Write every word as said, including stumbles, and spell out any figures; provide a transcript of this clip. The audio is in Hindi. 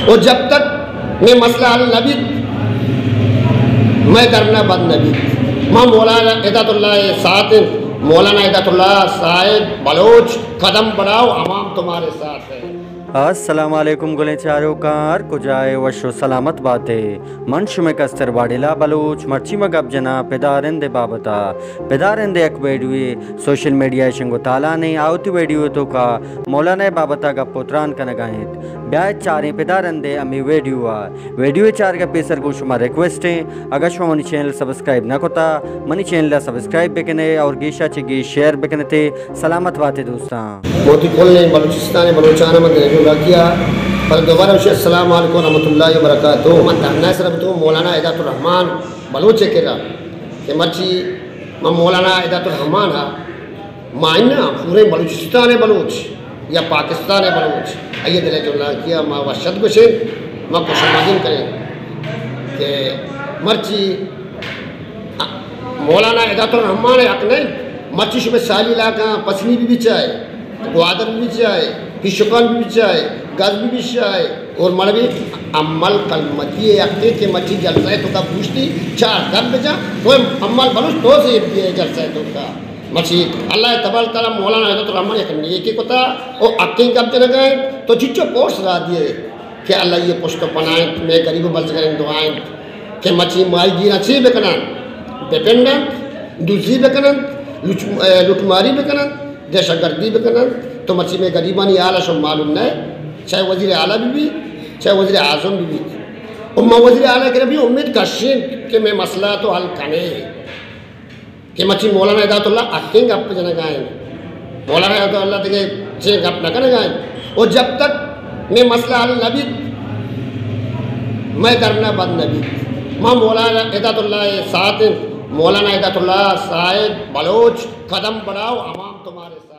और जब तक मैं मसला अल नबी मैं करना बद नबी माँ मौलाना इदातुल्लाह साथ मौलाना इदातुल्लाह साहिब बलोच कदम बढ़ाओ अवाम तुम्हारे साथ है। अस्सलामु अलैकुम गुले चारो कार कुजाए वशो सलामत बातें मंश में कस्तर बाडिला बलूच मर्ची में गप जना पेदारंदे बाबता पेदारंदे एक वीडियो सोशल मीडिया शंगो ताला ने आवती वीडियो तो का मौलाना बाबता का पोत्रान का नगाहित ब्याज चारे पेदारंदे अमी वीडियो आ वीडियो चार का पेसर को शुमा रिक्वेस्ट है अगर शुमा मनी चैनल सब्सक्राइब ना कोता मनी चैनल सब्सक्राइब बेकने और गीशा चिगी शेयर बेकने थे सलामत बातें दोस्तां मोती कोल ने बलूचिस्तान बलूचाना में किया पर दोबारा अस्सलाम वालेकुम रहमतुल्लाहि व बरकातुहू मन धरना सर तो मौलाना इदातुर रहमान बलूच के रा के मर्ची म मौलाना इदातुर रहमान हा मायना पूरे बलूचिस्तान है बलूच या पाकिस्तान है बलूच आइए दिले जो ला किया मा वशद को से मा को समाजिन करें कि मर्ची मौलाना इदातुर रहमान है हक नहीं मर्ची शुभ साली इलाका पसनी भी चाहे ग्वादर भी चाहे पिशुकान भी चाहे गज भी चाहे और मरवी अम्मल कलमती अक्के के मच्छी जलसा है तो का पूछती चार दम बजा वो अम्मल बलूच तो से ये जलसा है तो का मच्छी अल्लाह तबाल ताला मौलाना है तो रहमान एक नेकी कोता और अक्के कब चले गए तो जिच्चो पोस्ट रा दिए कि अल्लाह ये पोस्ट बनाए मैं गरीब बल करें दुआएं कि मच्छी माई गिरा छी बेकना डिपेंडेंट दूसरी बेकना लुटमारी बेकना दहशतगर्दी बेकना तो मर्ची में गरीबानी आला शो मालूम नहीं चाहे वज़ीर आला भी भी चाहे वज़ीर आज़म भी भी और मैं वज़ीर आला के भी उम्मीद कशीन कि मैं मसला तो हल कने कि मर्ची मौलाना इदातुल्लाह अकेंगे आप जना गाएं मौलाना इदातुल्लाह तक चेंग आप न करने गाएं और जब तक मैं मसला हल नबी मैं करना बद नबी माँ मौलाना इदातुल्लाह साथ मौलाना इदातुल्लाह साहिब बलोच कदम बढ़ाओ अवाम तुम्हारे साथ।